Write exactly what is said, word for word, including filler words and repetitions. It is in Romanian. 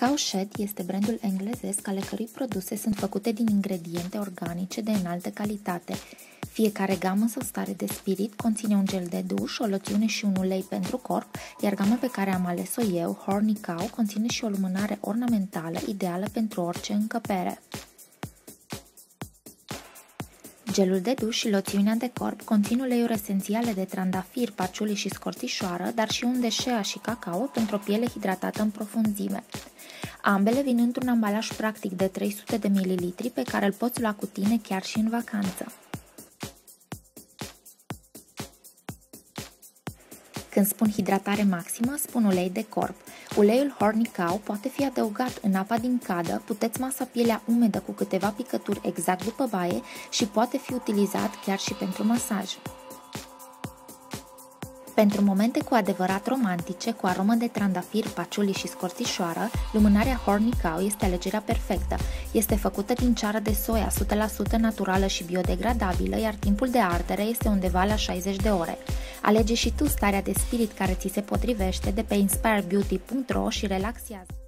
COWSHED este brandul englezesc ale cărui produse sunt făcute din ingrediente organice de înaltă calitate. Fiecare gamă sau stare de spirit conține un gel de duș, o loțiune și un ulei pentru corp, iar gama pe care am ales-o eu, Horny Cow, conține și o lumânare ornamentală ideală pentru orice încăpere. Gelul de duș și loțiunea de corp conțin uleiuri esențiale de trandafir, paciuli și scorțișoară, dar și un de shea și cacao pentru o piele hidratată în profunzime. Ambele vin într-un ambalaj practic de trei sute de mililitri pe care îl poți lua cu tine chiar și în vacanță. Când spun hidratare maximă, spun ulei de corp. Uleiul Horny Cow poate fi adăugat în apa din cadă, puteți masa pielea umedă cu câteva picături exact după baie și poate fi utilizat chiar și pentru masaj. Pentru momente cu adevărat romantice, cu aromă de trandafir, paciuli și scorțișoară, lumânarea Horny Cow este alegerea perfectă. Este făcută din ceară de soia o sută la sută naturală și biodegradabilă, iar timpul de ardere este undeva la șaizeci de ore. Alege și tu starea de spirit care ți se potrivește de pe Inspired Beauty punct ro și relaxează!